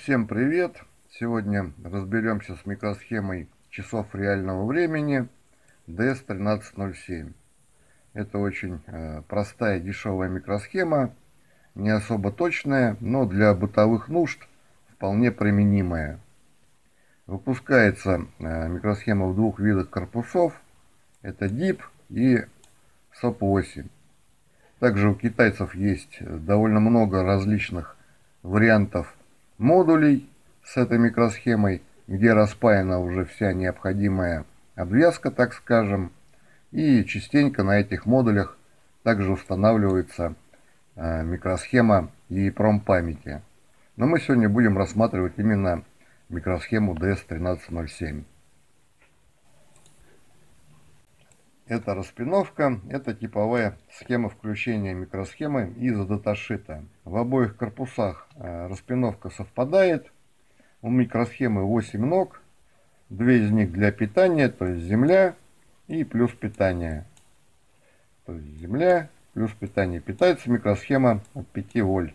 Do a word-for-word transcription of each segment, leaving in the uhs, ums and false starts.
Всем привет! Сегодня разберемся с микросхемой часов реального времени ди эс тринадцать ноль семь. Это очень э, простая дешевая микросхема, не особо точная, но для бытовых нужд вполне применимая. Выпускается э, микросхема в двух видах корпусов. Это дип и соп восемь. Также у китайцев есть довольно много различных вариантов модулей с этой микросхемой, где распаяна уже вся необходимая обвязка, так скажем, и частенько на этих модулях также устанавливается э, микросхема EEPROM памяти. Но мы сегодня будем рассматривать именно микросхему ди эс тринадцать ноль семь. Это распиновка, это типовая схема включения микросхемы из даташита. В обоих корпусах распиновка совпадает. У микросхемы восемь ног, две из них для питания, то есть земля и плюс питание. То есть земля плюс питание. Питается микросхема от пяти вольт.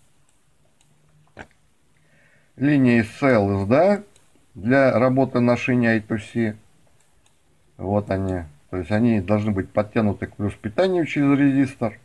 Линия эс си эл эс ди эй для работы на шине ай ту си. Вот они. То есть они должны быть подтянуты к плюс питанию через резистор.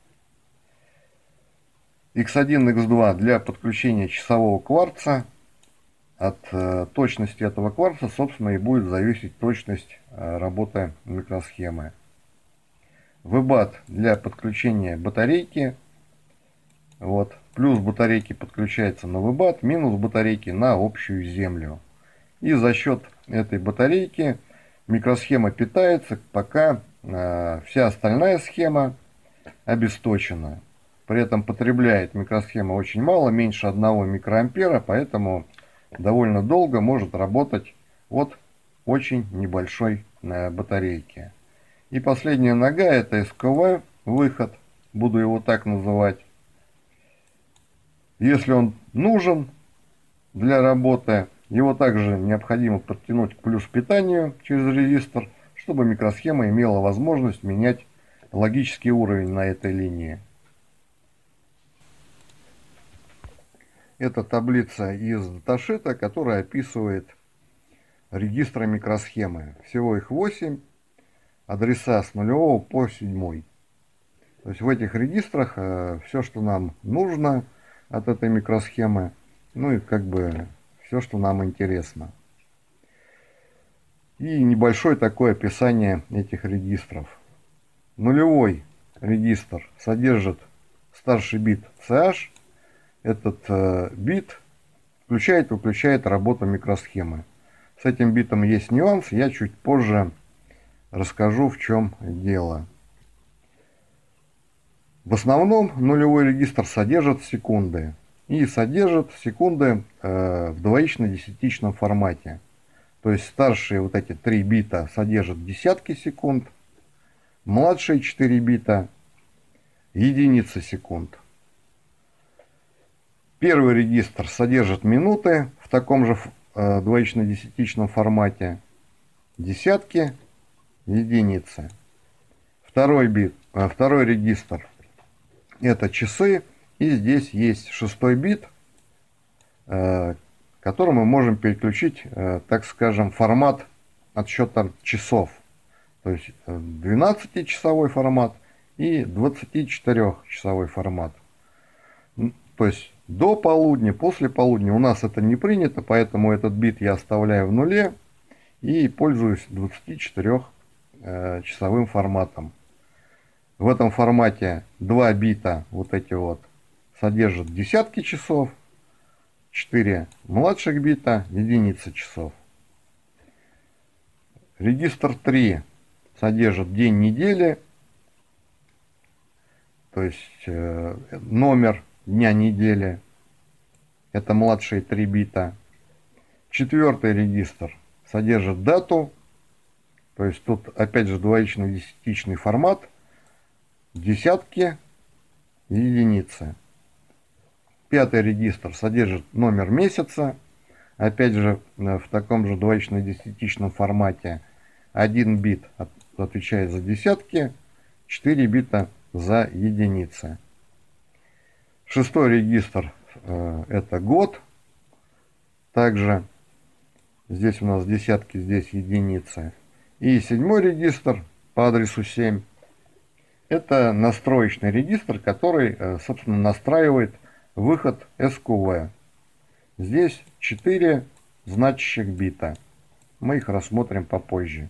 икс один, икс два для подключения часового кварца. От э, точности этого кварца, собственно, и будет зависеть точность э, работы микросхемы. ви бат для подключения батарейки. Вот. Плюс батарейки подключается на ви бат, минус батарейки на общую землю. И за счет этой батарейки микросхема питается, пока э, вся остальная схема обесточена. При этом потребляет микросхема очень мало, меньше одного микроампера, поэтому довольно долго может работать от очень небольшой э, батарейки. И последняя нога — это эс ка вэ, выход, буду его так называть. Если он нужен для работы, его также необходимо подтянуть к плюс питанию через резистор, чтобы микросхема имела возможность менять логический уровень на этой линии. Это таблица из даташита, которая описывает регистры микросхемы. Всего их восемь, адреса с нулевого по седьмой. То есть в этих регистрах э, все, что нам нужно от этой микросхемы, ну и как бы все, что нам интересно. И небольшое такое описание этих регистров. Нулевой регистр содержит старший бит си эйч. Этот э, бит включает и выключает работу микросхемы. С этим битом есть нюанс, я чуть позже расскажу, в чем дело. В основном нулевой регистр содержит секунды. И содержит секунды э, в двоично-десятичном формате. То есть старшие вот эти три бита содержат десятки секунд, младшие четыре бита единицы секунд. Первый регистр содержит минуты в таком же э, двоично-десятичном формате, десятки, единицы. Второй бит, э, второй регистр — это часы. И здесь есть шестой бит, э, который мы можем переключить, э, так скажем, формат отсчета часов. То есть двенадцатичасовой формат и двадцатичетырёхчасовой формат. То есть до полудня, после полудня у нас это не принято, поэтому этот бит я оставляю в нуле и пользуюсь двадцатичетырёхчасовым форматом. В этом формате два бита, вот эти вот, содержат десятки часов, четыре младших бита, единицы часов. Регистр три содержит день недели, то есть э, номер дня недели, это младшие три бита. Четвертый регистр содержит дату, то есть тут опять же двоично-десятичный формат, десятки и единицы. Пятый регистр содержит номер месяца, опять же в таком же двоично-десятичном формате. Один бит отвечает за десятки, четыре бита за единицы. Шестой регистр э, это год, также. Здесь у нас десятки, здесь единицы. И седьмой регистр по адресу семь. Это настроечный регистр, который, собственно, настраивает выход эс ку ви. Здесь четыре значащих бита. Мы их рассмотрим попозже.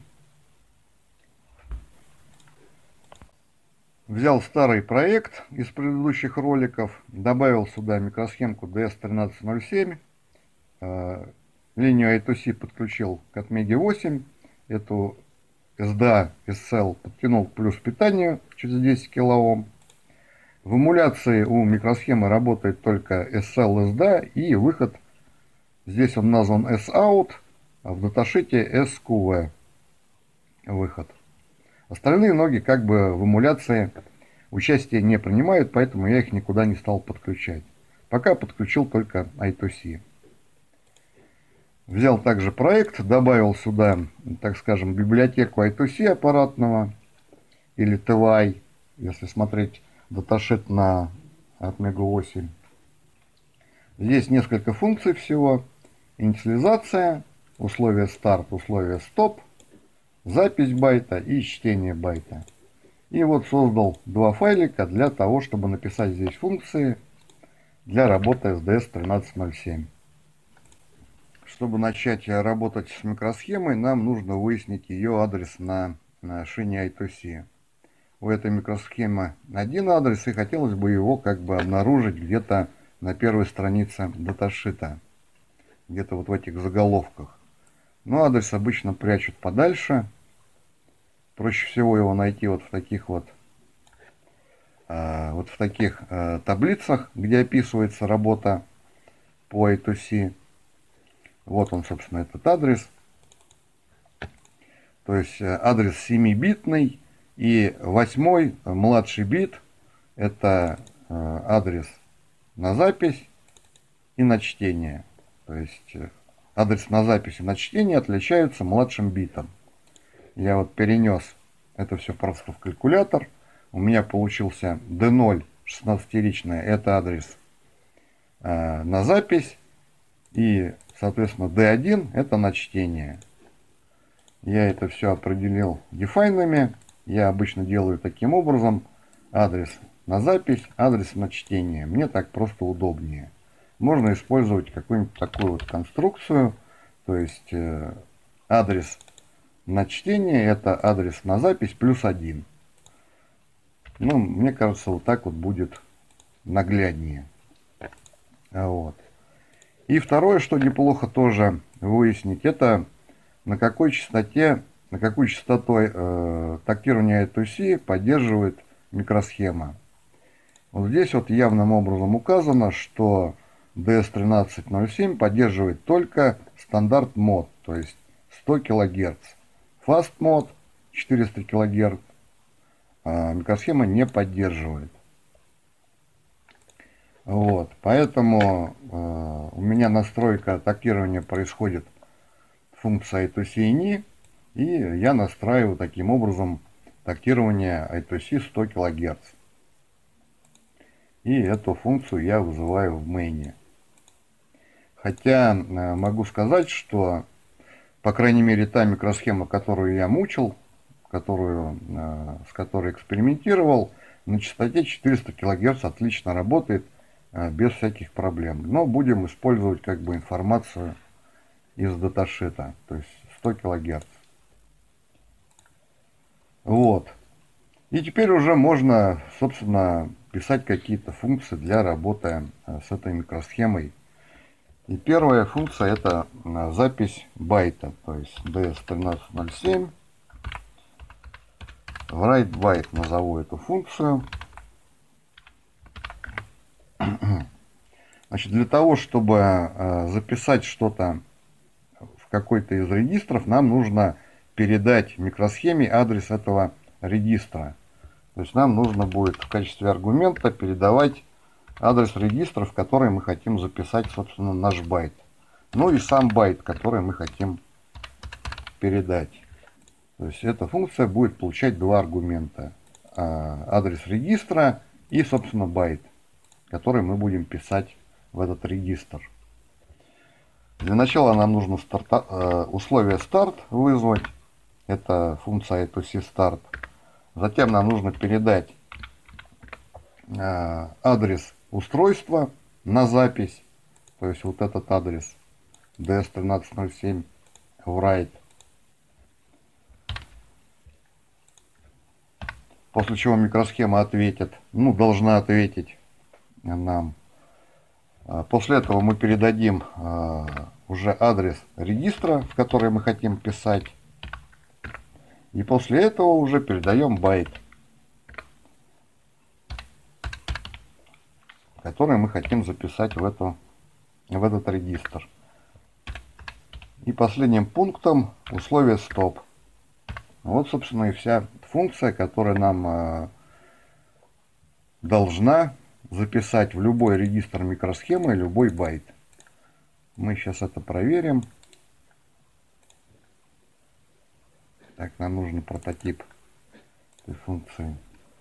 Взял старый проект из предыдущих роликов, добавил сюда микросхемку ди эс тринадцать ноль семь, линию ай ту си подключил к Atmega восемь, эту эс ди эй эс эл подтянул к плюс питанию через десять килоом. В эмуляции у микросхемы работает только эс эл эс ди эй и выход, здесь он назван S-out, а в даташите эс ку ви выход. Остальные ноги как бы в эмуляции участие не принимают, поэтому я их никуда не стал подключать. Пока подключил только ай ту си. Взял также проект, добавил сюда, так скажем, библиотеку ай ту си аппаратного, или ти вай, если смотреть даташит на Atmega восемь. Здесь несколько функций всего. Инициализация, условия старт, условия стоп, запись байта и чтение байта. И вот создал два файлика для того, чтобы написать здесь функции для работы с ди эс тринадцать ноль семь. Чтобы начать работать с микросхемой, нам нужно выяснить ее адрес на, на шине ай ту си. У этой микросхемы один адрес, и хотелось бы его как бы обнаружить где-то на первой странице даташита, где-то вот в этих заголовках. Но адрес обычно прячут подальше. Проще всего его найти вот в таких вот, э, вот в таких э, таблицах, где описывается работа по ай ту си. Вот он, собственно, этот адрес. То есть э, адрес семибитный, и восьмой, э, младший бит, это э, адрес на запись и на чтение. То есть э, адрес на запись и на чтение отличаются младшим битом. Я вот перенес это все просто в калькулятор. У меня получился ди ноль шестнадцатиричный, это адрес э, на запись. И, соответственно, ди один это на чтение. Я это все определил дефайнами. Я обычно делаю таким образом. Адрес на запись, адрес на чтение. Мне так просто удобнее. Можно использовать какую-нибудь такую вот конструкцию. То есть э, адрес на чтение это адрес на запись плюс один. Ну, мне кажется, вот так вот будет нагляднее. Вот. И второе, что неплохо тоже выяснить, это на какой частоте, на какую частоту э, тактирования ай ту си поддерживает микросхема. Вот здесь вот явным образом указано, что ди эс тринадцать ноль семь поддерживает только стандарт мод, то есть сто килогерц. Fast мод четыреста килогерц а микросхема не поддерживает. Вот, поэтому э, у меня настройка тактирования происходит функция ай ту си ini, и я настраиваю таким образом тактирование ай ту си сто килогерц. И эту функцию я вызываю в мейне. Хотя э, могу сказать, что, по крайней мере, та микросхема, которую я мучил, которую, э, с которой экспериментировал, на частоте четыреста килогерц отлично работает, без всяких проблем. Но будем использовать как бы информацию из даташита, то есть сто килогерц. Вот. И теперь уже можно, собственно, писать какие-то функции для работы с этой микросхемой. И первая функция это запись байта, то есть ди эс тринадцать ноль семь. Write byte назову эту функцию. Значит, для того, чтобы э, записать что-то в какой-то из регистров, нам нужно передать микросхеме адрес этого регистра. То есть нам нужно будет в качестве аргумента передавать адрес регистра, в который мы хотим записать, собственно, наш байт. Ну и сам байт, который мы хотим передать. То есть эта функция будет получать два аргумента. Э, адрес регистра и, собственно, байт, который мы будем писать в этот регистр. Для начала нам нужно старта, э, условие старт вызвать. Это функция ай ту си start. Затем нам нужно передать э, адрес устройства на запись. То есть вот этот адрес ди эс тринадцать ноль семь в write. После чего микросхема ответит, ну, должна ответить нам. После этого мы передадим э, уже адрес регистра, в который мы хотим писать. И после этого уже передаем байт, который мы хотим записать в, эту, в этот регистр. И последним пунктом условие стоп. Вот, собственно, и вся функция, которая нам э, должна записать в любой регистр микросхемы любой байт. Мы сейчас это проверим. Так, нам нужен прототип этой функции.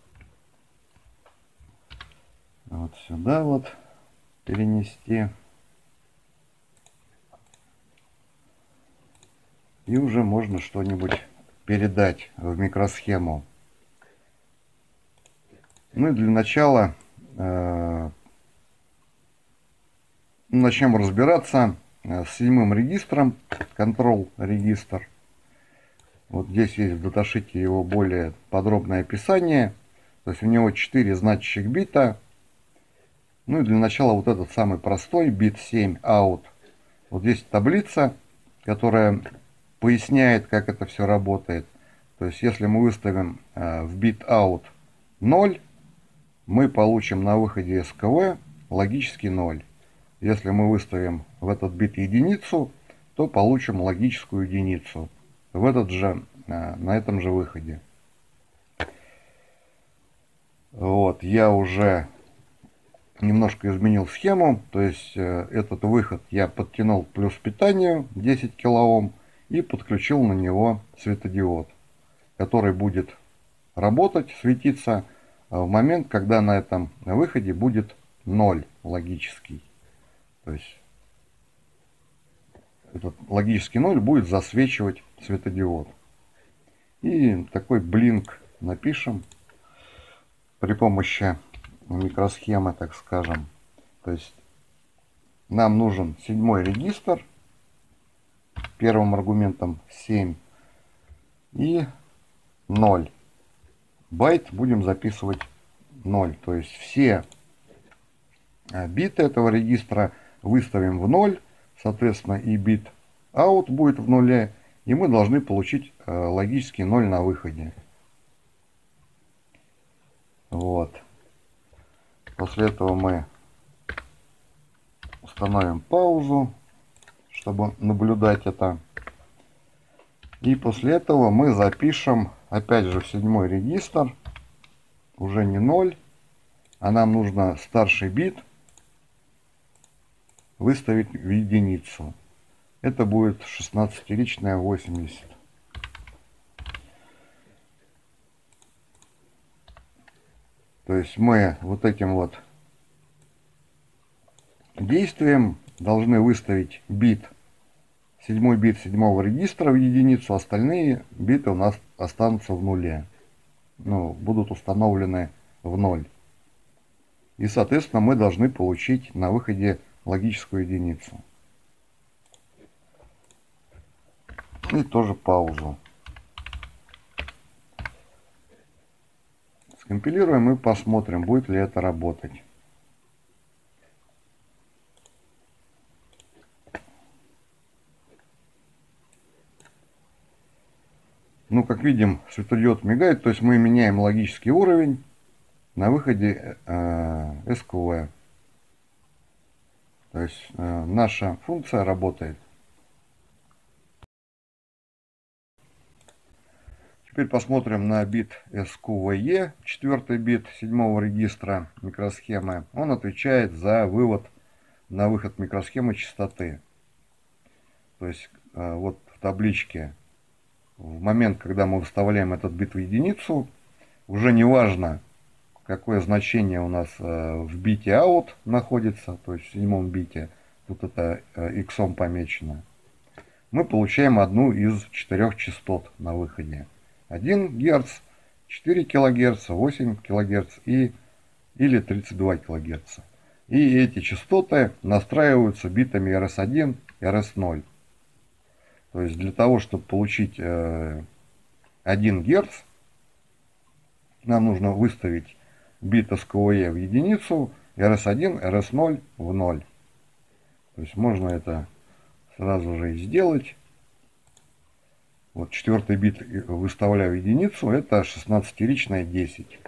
Вот сюда вот перенести. И уже можно что-нибудь передать в микросхему. Ну и для начала э, начнем разбираться с седьмым регистром, control регистр. Вот здесь есть в даташите его более подробное описание. То есть у него четыре значащих бита. Ну и для начала вот этот самый простой бит семь out. Вот здесь таблица, которая поясняет, как это все работает. То есть если мы выставим э, в бит out ноль, мы получим на выходе эс ка вэ логический ноль. Если мы выставим в этот бит единицу, то получим логическую единицу в этот же, на этом же выходе. Вот, я уже немножко изменил схему, то есть этот выход я подтянул к плюс питанию десять килоом и подключил на него светодиод, который будет работать, светиться в момент, когда на этом выходе будет ноль логический. То есть этот логический ноль будет засвечивать светодиод. И такой блинк напишем при помощи микросхемы, так скажем. То есть нам нужен седьмой регистр, первым аргументом семь и ноль. Байт будем записывать ноль. То есть все биты этого регистра выставим в ноль. Соответственно, и бит out будет в нуле. И мы должны получить э, логический ноль на выходе. Вот. После этого мы установим паузу, чтобы наблюдать это. И после этого мы запишем опять же в седьмой регистр. Уже не ноль, а нам нужно старший бит выставить в единицу. Это будет шестнадцатиричная восемьдесят. То есть мы вот этим вот действием должны выставить бит, седьмой бит седьмого регистра в единицу, остальные биты у нас останутся в нуле. Ну, будут установлены в ноль. И, соответственно, мы должны получить на выходе логическую единицу. И тоже паузу. Скомпилируем и посмотрим, будет ли это работать. Ну, как видим, светодиод мигает, то есть мы меняем логический уровень на выходе э, эс ка вэ. То есть э, наша функция работает. Теперь посмотрим на бит эс ку вэ е, четвертый бит седьмого регистра микросхемы. Он отвечает за вывод на выход микросхемы частоты. То есть э, вот в табличке, в момент, когда мы выставляем этот бит в единицу, уже не важно, какое значение у нас э, в бите out находится, то есть в седьмом бите. тут это X помечено, мы получаем одну из четырех частот на выходе. один герц, четыре килогерца, восемь килогерц и, или тридцать два килогерца. И эти частоты настраиваются битами эр эс один и эр эс ноль. То есть для того, чтобы получить один герц, нам нужно выставить бит эс ка о е в единицу, эр эс один, эр эс ноль в ноль. То есть можно это сразу же и сделать. Вот четвертый бит выставляю в единицу, это шестнадцатиричная десять.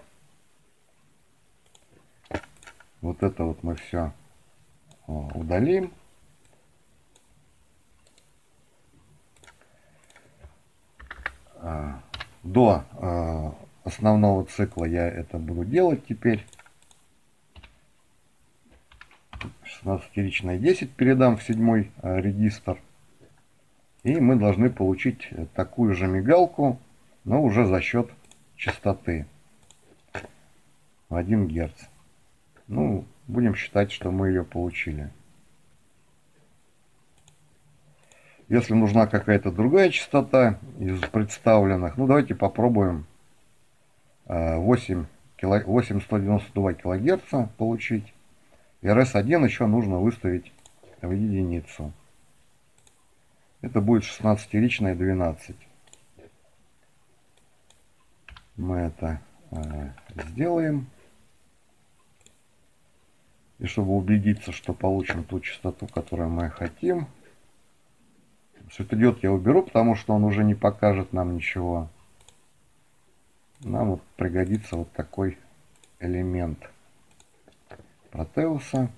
Вот это вот мы все удалим. До основного цикла я это буду делать теперь. шестнадцатиричная десять передам в седьмой регистр. И мы должны получить такую же мигалку, но уже за счет частоты в один герц. Ну, будем считать, что мы ее получили. Если нужна какая-то другая частота из представленных, ну давайте попробуем восемь сто девяносто два килогерца получить. эр эс один еще нужно выставить в единицу. Это будет шестнадцатиричная двенадцать. Мы это э, сделаем. И чтобы убедиться, что получим ту частоту, которую мы хотим. Светодиод я уберу, потому что он уже не покажет нам ничего. Нам вот пригодится вот такой элемент Протеуса.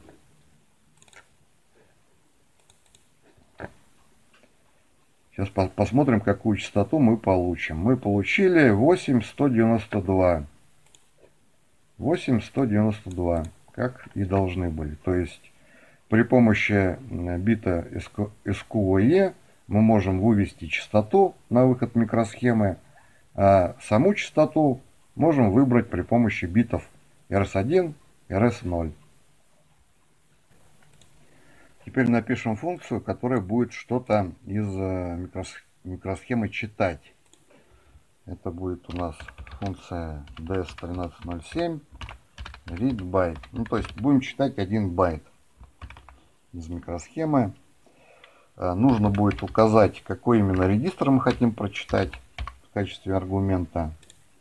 Сейчас посмотрим, какую частоту мы получим. Мы получили восемь сто девяносто два. восемь сто девяносто два, как и должны были. То есть при помощи бита эс ка о е мы можем вывести частоту на выход микросхемы, а саму частоту можем выбрать при помощи битов эр эс один, эр эс ноль. Теперь напишем функцию, которая будет что-то из микросхемы читать. Это будет у нас функция ди эс тринадцать ноль семь read byte. Ну, то есть будем читать один байт из микросхемы. Нужно будет указать, какой именно регистр мы хотим прочитать в качестве аргумента.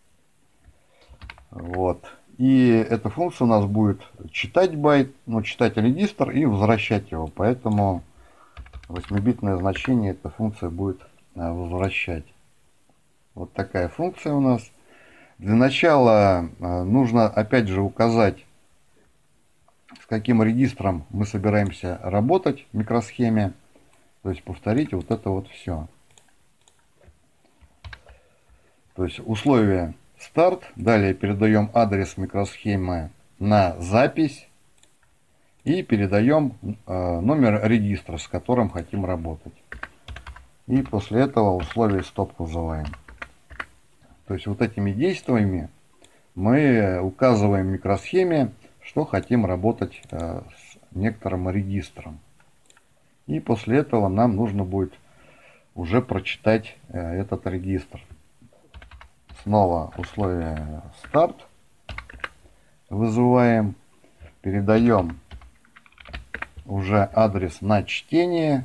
Вот. И эта функция у нас будет читать байт, ну, читать регистр и возвращать его. Поэтому восьмибитное значение эта функция будет возвращать. Вот такая функция у нас. Для начала нужно опять же указать, с каким регистром мы собираемся работать в микросхеме. То есть повторить вот это вот все. То есть условие старт. Далее передаем адрес микросхемы на запись. И передаем э, номер регистра, с которым хотим работать. И после этого условие стоп вызываем. То есть вот этими действиями мы указываем микросхеме, что хотим работать э, с некоторым регистром. И после этого нам нужно будет уже прочитать э, этот регистр. Снова условие старт вызываем, передаем уже адрес на чтение.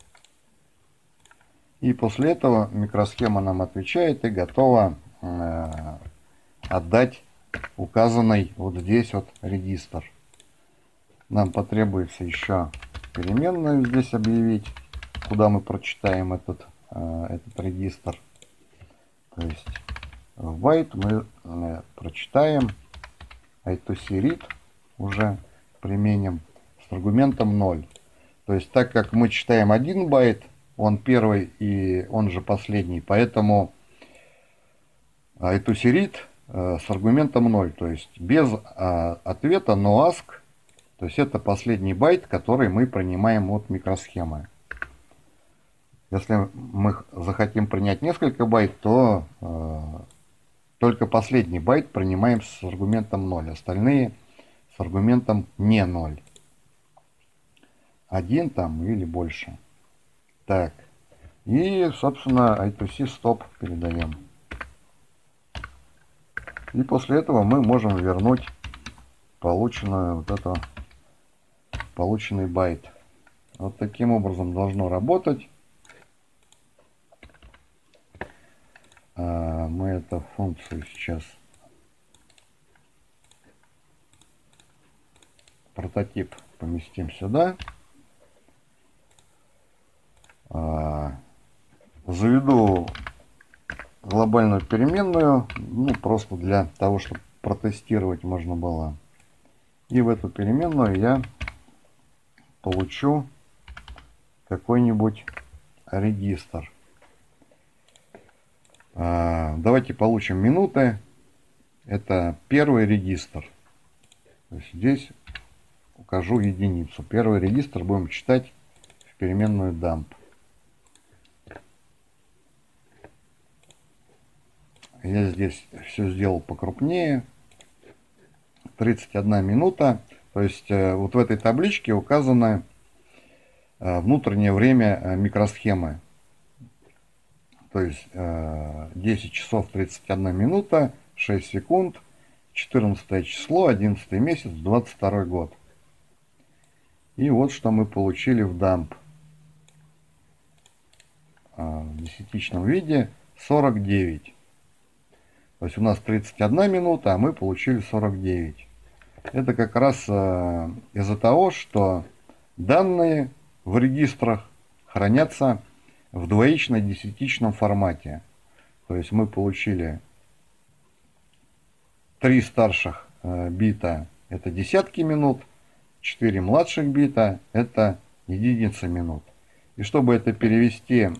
И после этого микросхема нам отвечает и готова э, отдать указанный вот здесь вот регистр. Нам потребуется еще переменную здесь объявить, куда мы прочитаем этот, э, этот регистр. То есть в байт мы э, прочитаем ай ту си read, уже применим с аргументом ноль. То есть так как мы читаем один байт, он первый и он же последний, поэтому ай ту си read э, с аргументом ноль, то есть без э, ответа no ask, то есть это последний байт, который мы принимаем от микросхемы. Если мы захотим принять несколько байт, то э, только последний байт принимаем с аргументом ноль, остальные с аргументом не ноль. один там или больше. Так. И, собственно, ай ту си стоп передаем. И после этого мы можем вернуть полученную вот это, полученный байт. Вот таким образом должно работать. А, мы эту функцию сейчас, прототип, поместим сюда. А, заведу глобальную переменную, ну просто для того, чтобы протестировать можно было. И в эту переменную я получу какой-нибудь регистр. А, давайте получим минуты. Это первый регистр. То есть здесь укажу единицу. Первый регистр будем читать в переменную dump. Я здесь все сделал покрупнее. тридцать одна минута. То есть вот в этой табличке указано внутреннее время микросхемы. То есть десять часов тридцать одна минута, шесть секунд, четырнадцатое число, одиннадцатый месяц, двадцать второй год. И вот что мы получили в дамп. В десятичном виде сорок девять. То есть у нас тридцать одна минута, а мы получили сорок девять. Это как раз из-за того, что данные в регистрах хранятся в двоично-десятичном формате. То есть мы получили три старших бита, это десятки минут, четыре младших бита, это единицы минут. И чтобы это перевести,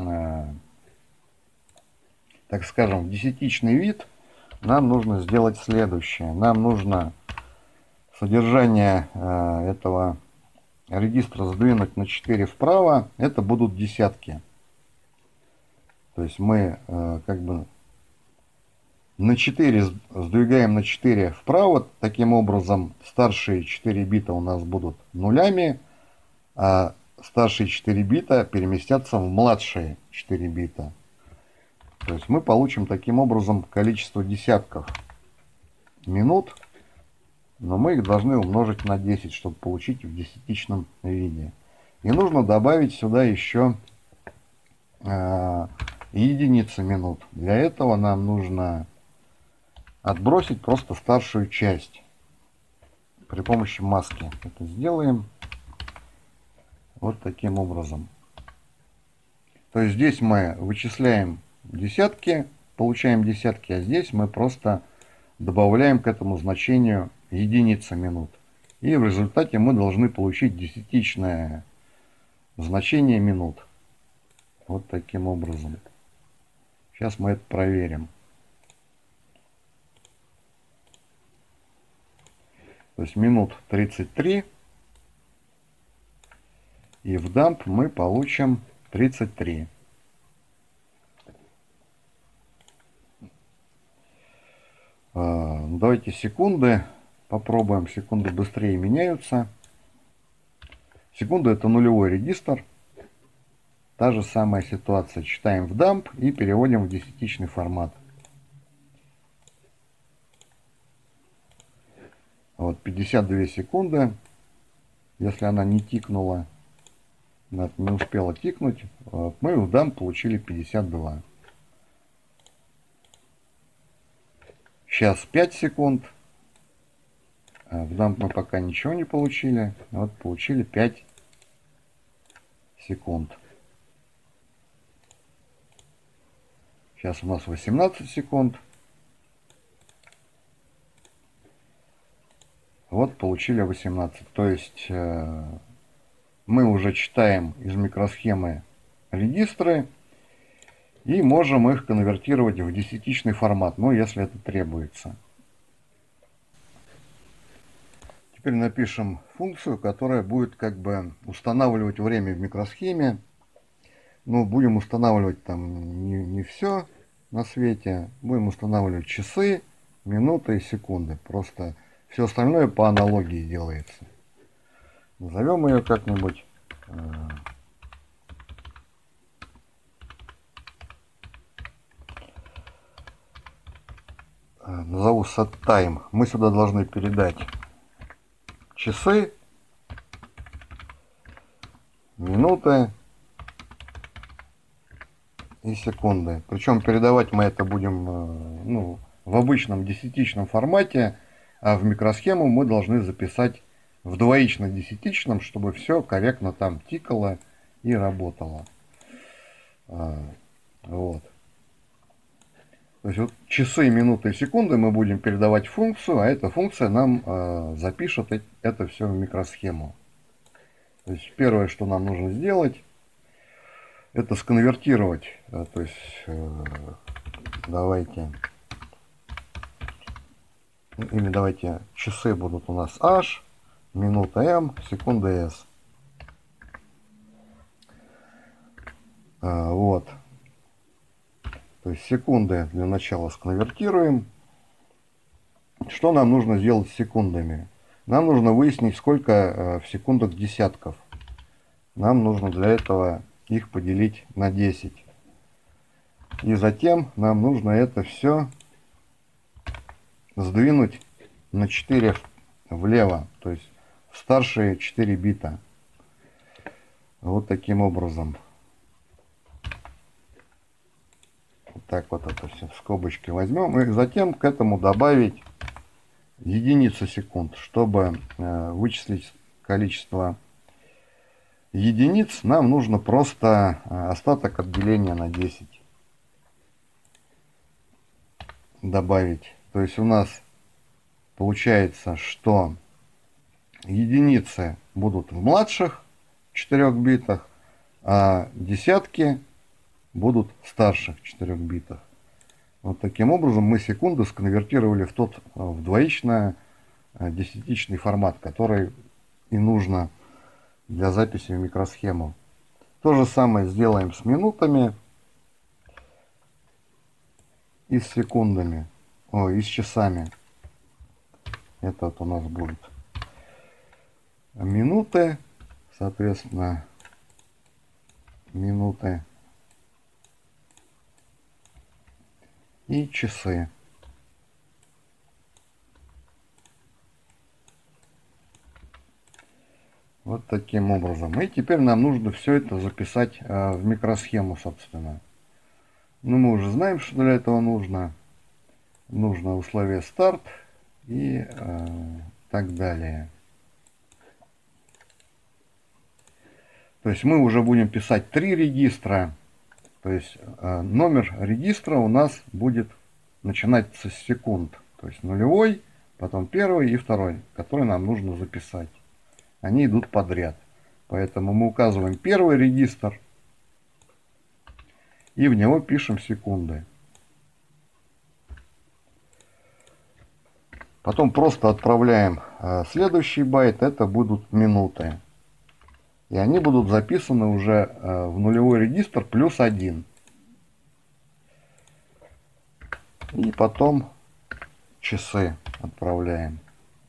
так скажем, в десятичный вид, нам нужно сделать следующее. Нам нужно содержание этого регистра сдвинуть на четыре вправо. Это будут десятки. То есть мы как бы на четыре сдвигаем на четыре вправо. Таким образом, старшие четыре бита у нас будут нулями, а старшие четыре бита переместятся в младшие четыре бита. То есть мы получим таким образом количество десятков минут, но мы их должны умножить на десять, чтобы получить в десятичном виде. И нужно добавить сюда еще э, единицы минут. Для этого нам нужно отбросить просто старшую часть при помощи маски. Это сделаем вот таким образом. То есть здесь мы вычисляем десятки, получаем десятки, а здесь мы просто добавляем к этому значению единицы минут. И в результате мы должны получить десятичное значение минут. Вот таким образом. Сейчас мы это проверим. То есть минут тридцать три. И в дамп мы получим тридцать три. Давайте секунды попробуем. Секунды быстрее меняются. Секунда — это нулевой регистр. Та же самая ситуация. Читаем в дамп и переводим в десятичный формат. Вот пятьдесят две секунды. Если она не тикнула, не успела тикнуть, мы в дамп получили пятьдесят два. Сейчас пять секунд. В дамп мы пока ничего не получили. Вот получили пять секунд. Сейчас у нас восемнадцать секунд. Вот получили восемнадцать. То есть э, мы уже читаем из микросхемы регистры и можем их конвертировать в десятичный формат, ну если это требуется. Теперь напишем функцию, которая будет как бы устанавливать время в микросхеме. Ну, будем устанавливать там не, не все на свете. Будем устанавливать часы, минуты и секунды. Просто все остальное по аналогии делается. Назовем ее как-нибудь. Назову setTime. Мы сюда должны передать часы, минуты и секунды. Причем передавать мы это будем ну, в обычном десятичном формате, а в микросхему мы должны записать в двоично-десятичном, чтобы все корректно там тикало и работало. Вот. То есть вот часы, минуты и секунды мы будем передавать в функцию, а эта функция нам э, запишет это все в микросхему. То есть первое, что нам нужно сделать, это сконвертировать. Э, то есть э, давайте, или давайте часы будут у нас h, минута m, секунда s. Э, вот. То есть секунды для начала сконвертируем. Что нам нужно сделать с секундами? Нам нужно выяснить, сколько в секундах десятков. Нам нужно для этого их поделить на десять. И затем нам нужно это все сдвинуть на четыре влево, то есть в старшие четыре бита. Вот таким образом. Так вот это все в скобочки возьмем. И затем к этому добавить единицу секунд. Чтобы э, вычислить количество единиц, нам нужно просто э, остаток от деления на десять добавить. То есть у нас получается, что единицы будут в младших четырёх битах, а десятки будут в старших четырёх битах. Вот таким образом мы секунду сконвертировали в тот в двоично десятичный формат, который и нужно для записи в микросхему. То же самое сделаем с минутами и с секундами, о, и с часами. Это вот у нас будет минуты, соответственно, минуты и часы. Вот таким образом. И теперь нам нужно все это записать э, в микросхему, собственно. Ну, мы уже знаем, что для этого нужно. Нужно условие старт и э, так далее. То есть мы уже будем писать три регистра. То есть э, номер регистра у нас будет начинаться с секунд. То есть нулевой, потом первый и второй, который нам нужно записать. Они идут подряд. Поэтому мы указываем первый регистр и в него пишем секунды. Потом просто отправляем э, следующий байт, это будут минуты. И они будут записаны уже э, в нулевой регистр плюс один. И потом часы отправляем.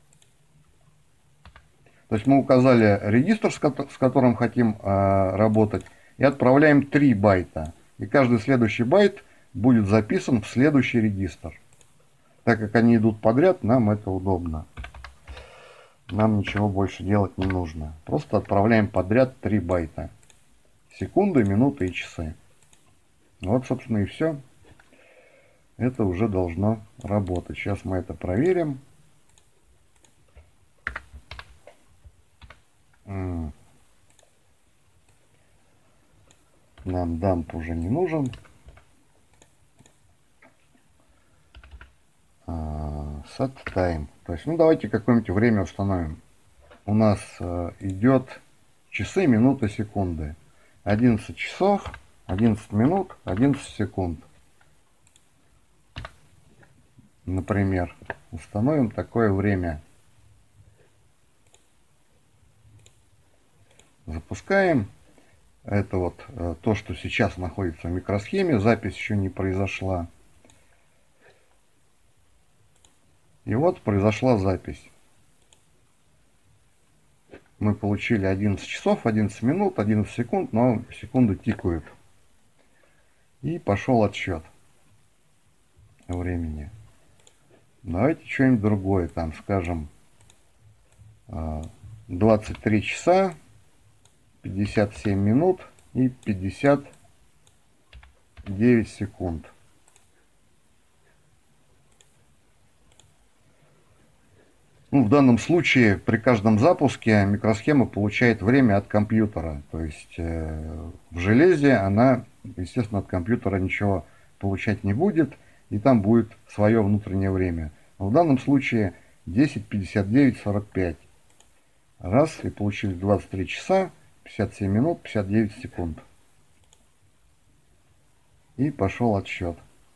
То есть мы указали регистр, с которым хотим э, работать, и отправляем три байта. И каждый следующий байт будет записан в следующий регистр. Так как они идут подряд, нам это удобно. Нам ничего больше делать не нужно. Просто отправляем подряд три байта. Секунды, минуты и часы. Вот, собственно, и все. Это уже должно работать. Сейчас мы это проверим. Нам дамп уже не нужен. Set time. То есть, ну давайте какое-нибудь время установим. У нас э, идет часы, минуты, секунды. одиннадцать часов, одиннадцать минут, одиннадцать секунд. Например, установим такое время. Запускаем. Это вот э, то, что сейчас находится в микросхеме. Запись еще не произошла. И вот произошла запись. Мы получили одиннадцать часов, одиннадцать минут, одиннадцать секунд, но секунды тикают. И пошел отсчет времени. Давайте что-нибудь другое, там, скажем, двадцать три часа, пятьдесят семь минут и пятьдесят девять секунд. Ну, в данном случае при каждом запуске микросхема получает время от компьютера. То есть э, в железе она, естественно, от компьютера ничего получать не будет, и там будет свое внутреннее время. Но в данном случае десять пятьдесят девять сорок пять. Раз, и получили двадцать три часа, пятьдесят семь минут, пятьдесят девять секунд. И пошел отсчет.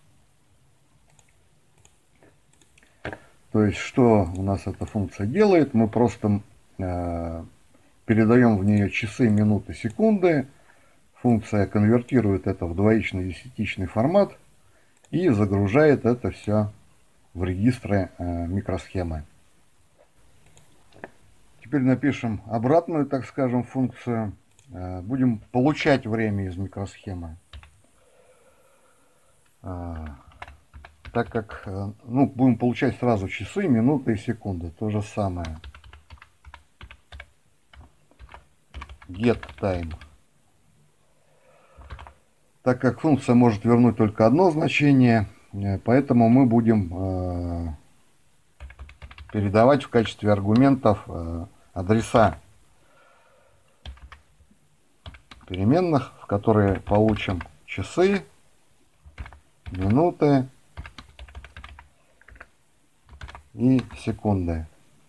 То есть, что у нас эта функция делает? Мы просто э, передаем в нее часы, минуты, секунды. Функция конвертирует это в двоичный десятичный формат и загружает это все в регистры э, микросхемы. Теперь напишем обратную, так скажем, функцию. Э, будем получать время из микросхемы. Э, так как, ну, будем получать сразу часы, минуты и секунды. То же самое. getTime. Так как функция может вернуть только одно значение, поэтому мы будем э, передавать в качестве аргументов э, адреса переменных, в которые получим часы, минуты и секунды.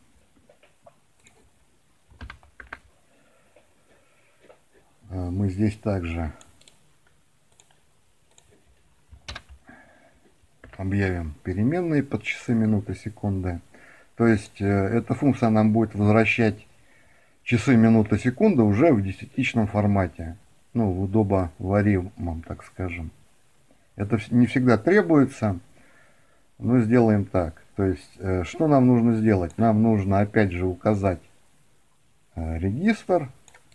Мы здесь также объявим переменные под часы, минуты, секунды. То есть э, эта функция нам будет возвращать часы, минуты, секунды уже в десятичном формате. Ну, в удобоваримом, так скажем. Это не всегда требуется, но сделаем так. То есть, э, что нам нужно сделать? Нам нужно опять же указать э, регистр.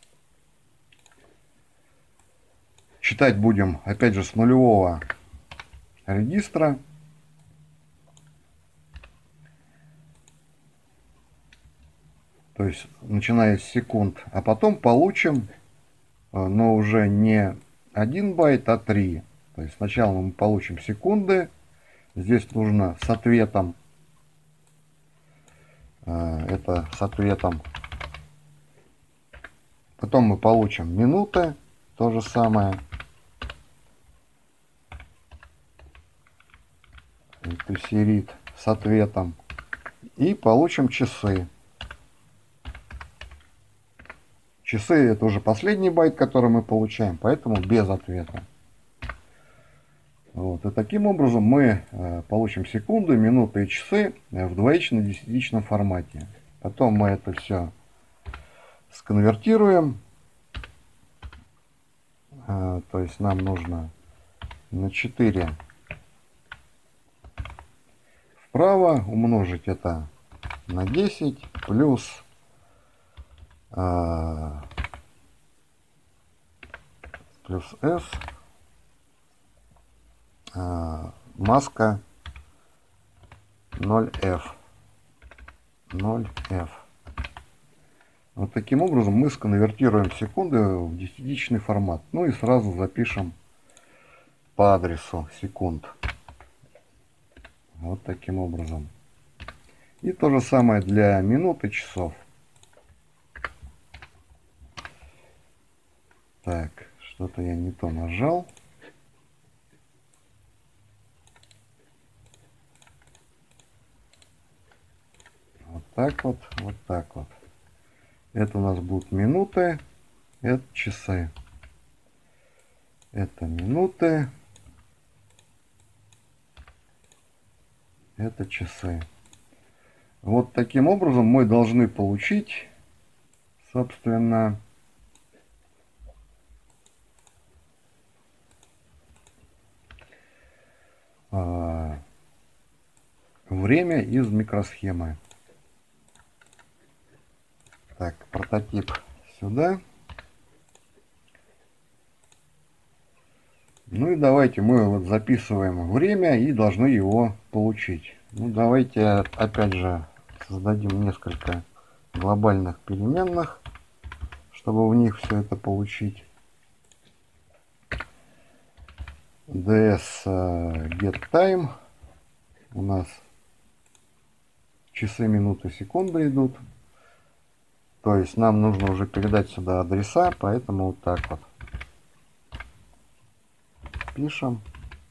Читать будем опять же с нулевого регистра. То есть, начиная с секунд. А потом получим, но уже не один байт, а три. То есть, сначала мы получим секунды. Здесь нужно с ответом. Это с ответом. Потом мы получим минуты. То же самое. Это серит с ответом. И получим часы. Часы — это уже последний байт, который мы получаем, поэтому без ответа. Вот. И таким образом мы э, получим секунды, минуты и часы в двоично-десятичном формате. Потом мы это все сконвертируем. Э, то есть нам нужно на четыре вправо умножить это на десять плюс Uh, плюс S uh, маска ноль эф. ноль эф. Вот таким образом мы сконвертируем секунды в десятичный формат. Ну и сразу запишем по адресу секунд. Вот таким образом. И то же самое для минут и часов. Так, что-то я не то нажал. Вот так вот, вот так вот. Это у нас будут минуты, это часы. Это минуты, это часы. Вот таким образом мы должны получить, собственно, время из микросхемы. Так, прототип сюда. Ну и давайте мы вот записываем время и должны его получить. Ну давайте опять же создадим несколько глобальных переменных, чтобы в них все это получить. ds getTime. У нас часы, минуты, секунды идут. То есть нам нужно уже передать сюда адреса, поэтому вот так вот пишем.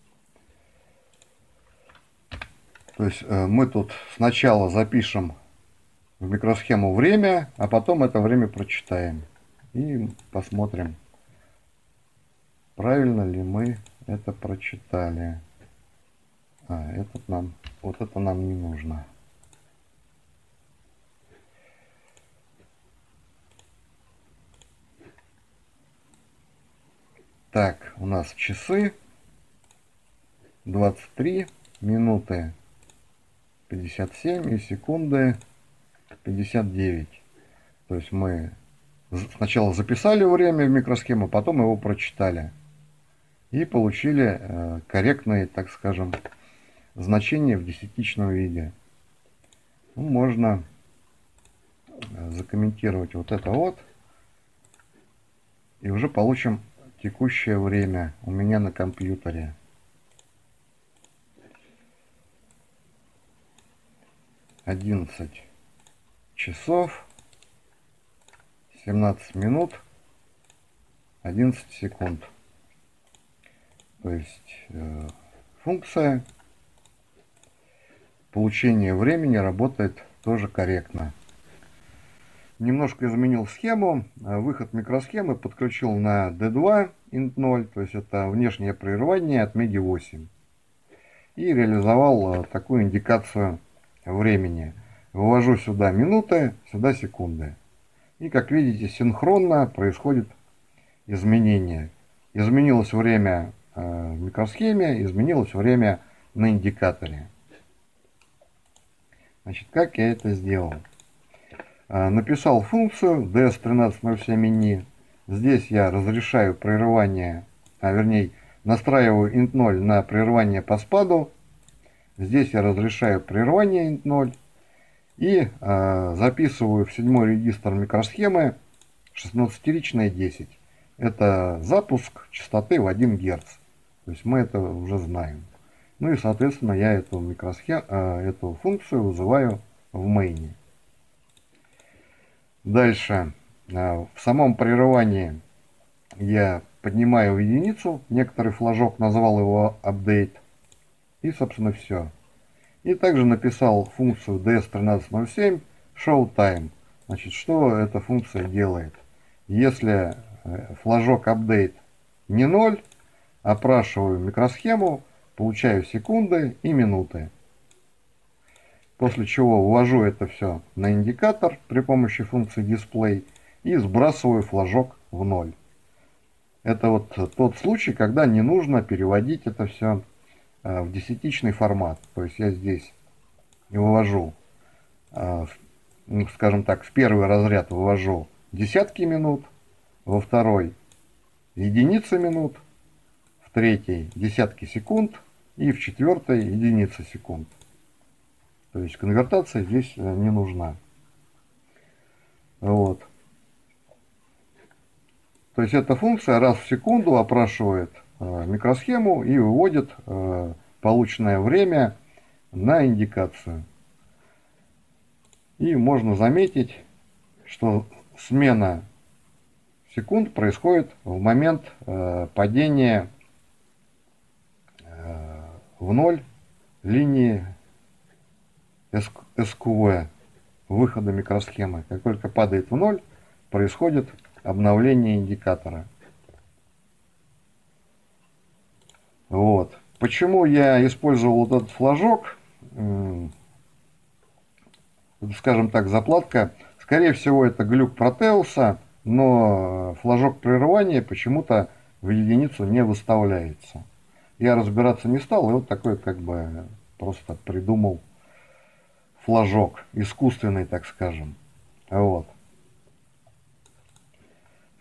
То есть мы тут сначала запишем в микросхему время, а потом это время прочитаем. И посмотрим, правильно ли мы это прочитали. А, этот нам, вот это нам не нужно. Так, у нас часы двадцать три, минуты пятьдесят семь и секунды пятьдесят девять. То есть мы сначала записали время в микросхему, потом его прочитали. И получили э, корректные, так скажем, значения в десятичном виде. Ну, можно закомментировать вот это вот. И уже получим текущее время у меня на компьютере. одиннадцать часов семнадцать минут одиннадцать секунд. То есть э, функция получения времени работает тоже корректно. Немножко изменил схему. Выход микросхемы подключил на ди два инт ноль, то есть это внешнее прерывание от меди восемь. И реализовал такую индикацию времени. Вывожу сюда минуты, сюда секунды. И как видите, синхронно происходит изменение. Изменилось время в микросхеме, изменилось время на индикаторе. Значит, как я это сделал? Написал функцию ди эс тринадцать ноль семь ini. Здесь я разрешаю прерывание, а вернее настраиваю инт ноль на прерывание по спаду. Здесь я разрешаю прерывание инт ноль. И э, записываю в седьмой регистр микросхемы шестнадцатиричное десять. Это запуск частоты в один герц. То есть мы это уже знаем. Ну и соответственно я эту, микросхем, э, эту функцию вызываю в мейне. Дальше. Э, в самом прерывании я поднимаю в единицу. Некоторый флажок, назвал его update. И собственно все. И также написал функцию ди эс тринадцать ноль семь showTime. Значит, что эта функция делает? Если флажок update не ноль, опрашиваю микросхему, получаю секунды и минуты. После чего ввожу это все на индикатор при помощи функции display и сбрасываю флажок в ноль. Это вот тот случай, когда не нужно переводить это все в десятичный формат. То есть я здесь вывожу, скажем так, в первый разряд вывожу десятки минут, во второй единицы минут, в третий десятки секунд и в четвертой единицы секунд. То есть конвертация здесь не нужна. Вот. То есть эта функция раз в секунду опрашивает микросхему и выводит э, полученное время на индикацию. И можно заметить, что смена секунд происходит в момент э, падения э, в ноль линии эс ку ви, выхода микросхемы. Как только падает в ноль, происходит обновление индикатора. Вот. Почему я использовал вот этот флажок? Скажем так, заплатка. Скорее всего, это глюк Протеуса, но флажок прерывания почему-то в единицу не выставляется. Я разбираться не стал, и вот такой как бы просто придумал флажок. Искусственный, так скажем. Вот.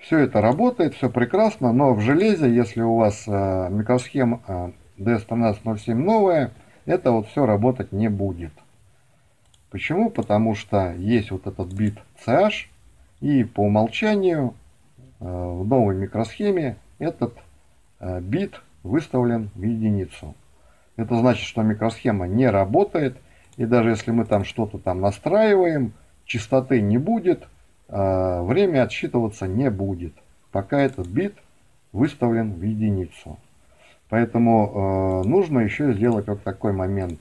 Все это работает, все прекрасно, но в железе, если у вас э, микросхема э, ди эс тринадцать ноль семь новая, это вот все работать не будет. Почему? Потому что есть вот этот бит си эйч, и по умолчанию э, в новой микросхеме этот э, бит выставлен в единицу. Это значит, что микросхема не работает, и даже если мы там что-то там настраиваем, частоты не будет, э, время отсчитываться не будет, пока этот бит выставлен в единицу. Поэтому э, нужно еще сделать вот такой момент.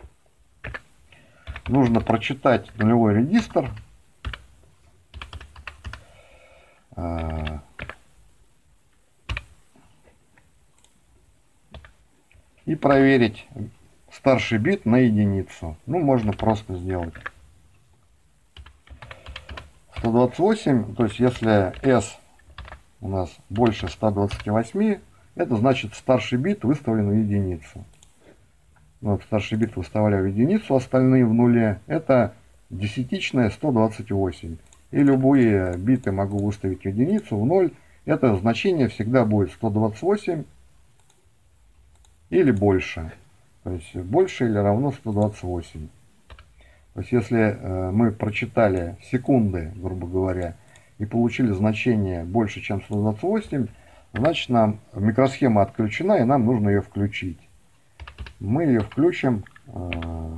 Нужно прочитать нулевой регистр. Э, и проверить старший бит на единицу. Ну, можно просто сделать сто двадцать восемь, то есть если S у нас больше ста двадцати восьми, это значит старший бит выставлен в единицу. Вот старший бит выставляю в единицу, остальные в нуле. Это десятичная сто двадцать восемь. И любые биты могу выставить в единицу, в ноль. Это значение всегда будет сто двадцать восемь или больше. То есть больше или равно сто двадцать восемь. То есть если мы прочитали секунды, грубо говоря, и получили значение больше, чем сто двадцать восемь, значит нам микросхема отключена, и нам нужно ее включить. Мы ее включим э,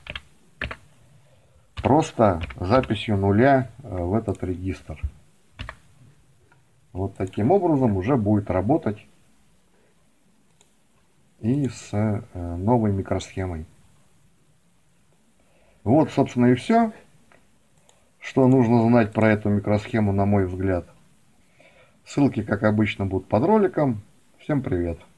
просто записью нуля э, в этот регистр. Вот таким образом уже будет работать и с э, новой микросхемой. Вот, собственно, и все, что нужно знать про эту микросхему, на мой взгляд. Ссылки, как обычно, будут под роликом. Всем привет!